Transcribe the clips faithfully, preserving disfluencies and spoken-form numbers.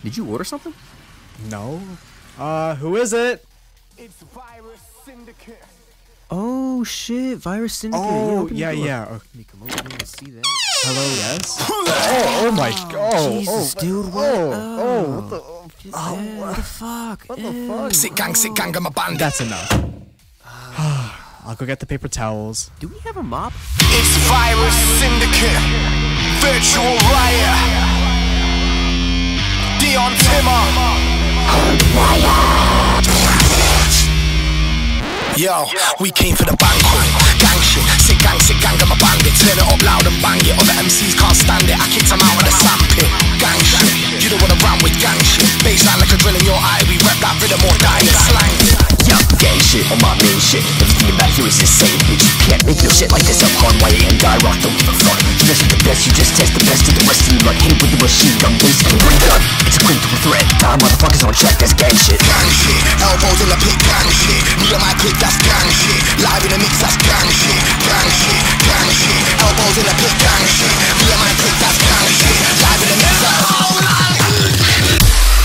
Did you order something? No. Uh, who is it? It's Virus Syndicate. Oh shit, Virus Syndicate. Oh, yeah, yeah. Let me come over here to see that. Hello, yes? Oh, oh my god. Jesus, oh, dude, what? Oh, Oh, oh, what the? Just, Oh, eh, what the fuck? What the Eh. fuck? Sick gang, sick gang, I'm a bandit. That's enough. I'll go get the paper towels. Do we have a mop? It's Virus Syndicate. Virtual Riot. Dion Timmer. Yo, we came for the banquet. Gang shit, sick gang, sick gang, I'm a bandit. Turn it up loud and bang it. Other M Cs can't stand it. I kicked them out of the sandpit. Gang shit, you don't wanna run with gang shit. Baseline like a drill in your eye. We rep that rhythm or die in slang. Yo, gang shit on my main shit. Everything about here is insane, bitch. You can't make no shit like this. I'm hardwired and die rock, don't give a fuck. You just the best, you just test the best of the rest of you. Like hit it with the machine gun, basically bring gun. It's a critical threat. Die motherfuckers on track, that's gang shit. Gang shit, elbows in the pit, gang shit. Me and my clique, that's gang shit. Live in the mix, that's gang shit. Gang shit, gang shit. Elbows in the pit, gang shit. Me and my clique, that's gang shit. Live in the mix, that's gang shit.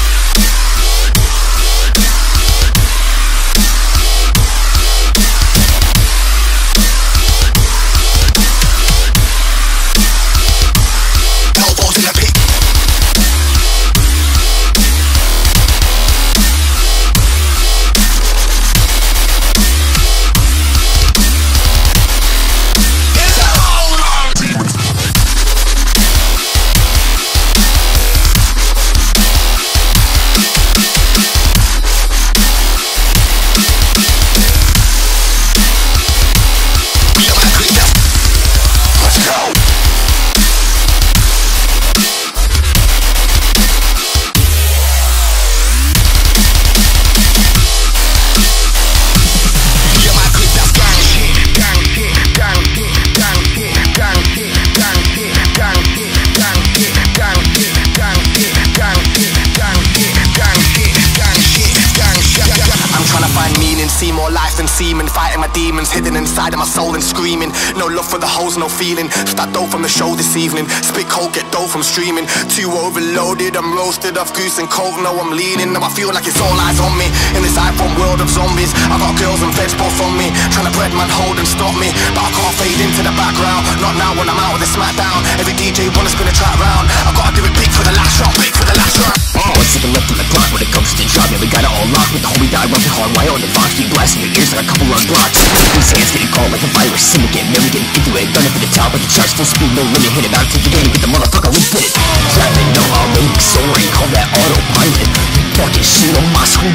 See more life than semen, fighting my demons, hidden inside of my soul and screaming. No love for the hoes, no feeling. Start dough from the show this evening. Spit coke, get dough from streaming. Too overloaded, I'm roasted off goose and coke. No, I'm leaning. Now I feel like it's all eyes on me in this iPhone world of zombies. I got girls and feds both on me, trying to bread man hold and stop me, but I can't fade into the background. Not now when I'm out with the smackdown. Every D J wanna spin a track round. I gotta do it big for the last round, big for the last round. One second left on the clock when it comes to the job. Yeah, we got it all locked with the homie die running hard wire on the box. Keep blasting your ears like a couple of blocks. These hands getting called like a virus syndicate. Never getting into it, done it for the top of the charts. Full speed, no limit, hit it out to the game. Get the motherfucker lifted. Trapping, no, I'm really soaring. Call that autopilot. Fucking shit on my screen.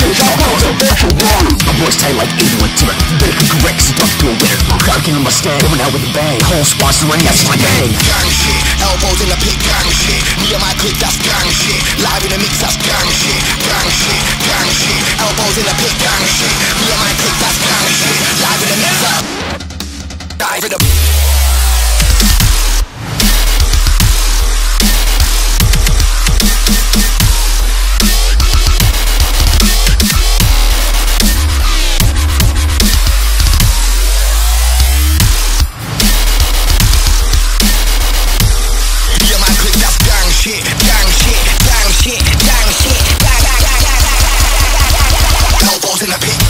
My voice tight like eighty-one Timmer. Better come correct, so talk to a winner. Crowd king on my stand, coming out with a bang. Whole sponsor ring, that's my gang. Gang shit, elbows in the pit, gang shit. Me and my clique, that's gang shit. Live in the mix, that's gang shit. Gang shit, gang shit. Elbows in the pit, gang shit. Me and my clique, that's gang shit. Live in the mix, that's dive in the in the pit.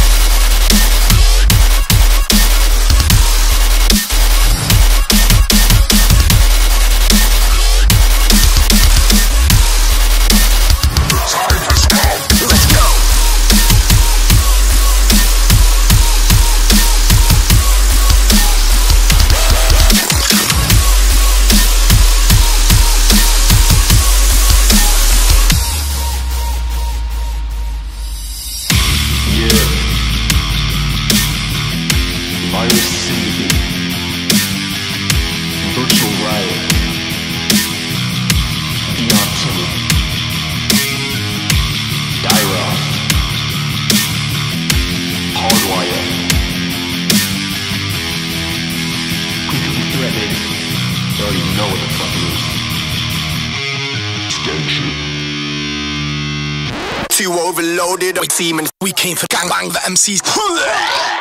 Virus Syndicate, Virtual Riot, Dion Timmer, Dyroth, Hardwire. Critically threatening. You already know what the fuck it is. It's gang shit. Too overloaded, we team and we came for gang bang the M Cs.